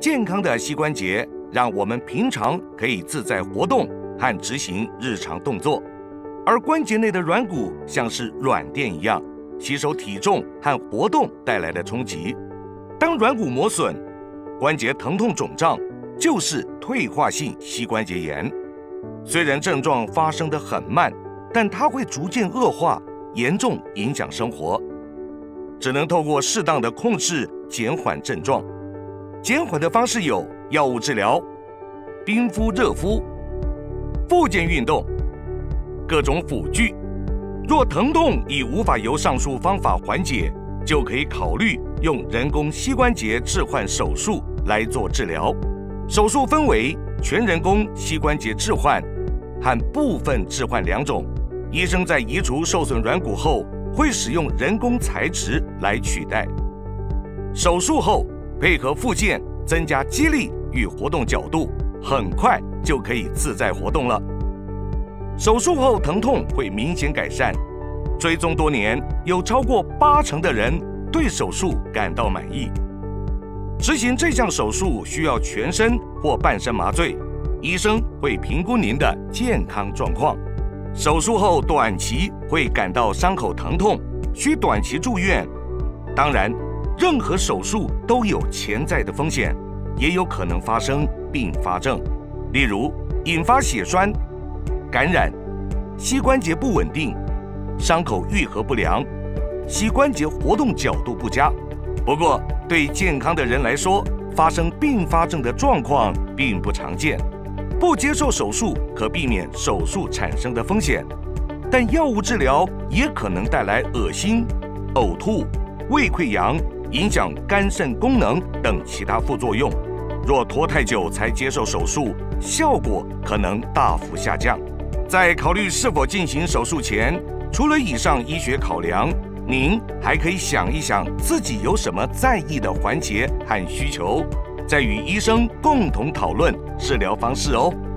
健康的膝关节让我们平常可以自在活动和执行日常动作，而关节内的软骨像是软垫一样，吸收体重和活动带来的冲击。当软骨磨损，关节疼痛肿胀，就是退化性膝关节炎。虽然症状发生得很慢，但它会逐渐恶化，严重影响生活。只能透过适当的控制减缓症状。减缓的方式有药物治疗、冰敷、热敷、复健运动、各种辅具。若疼痛已无法由上述方法缓解，就可以考虑用人工膝关节置换手术来做治疗。手术分为全人工膝关节置换和部分置换两种。医生在移除受损软骨后，会使用人工材质来取代。手术后配合复健，增加肌力与活动角度，很快就可以自在活动了。手术后疼痛会明显改善，追踪多年，有超过80%的人对手术感到满意。执行这项手术需要全身或半身麻醉，医生会评估您的健康状况。手术后短期会感到伤口疼痛，需短期住院。当然，任何手术都有潜在的风险，也有可能发生并发症，例如引发血栓、感染、膝关节不稳定、伤口愈合不良、膝关节活动角度不佳。不过，对健康的人来说，发生并发症的状况并不常见。不接受手术可避免手术产生的风险，但药物治疗也可能带来恶心、呕吐、胃溃疡、影响肝肾功能等其他副作用。若拖太久才接受手术，效果可能大幅下降。在考虑是否进行手术前，除了以上医学考量，您还可以想一想自己有什么在意的环节和需求，再与医生共同讨论治疗方式哦。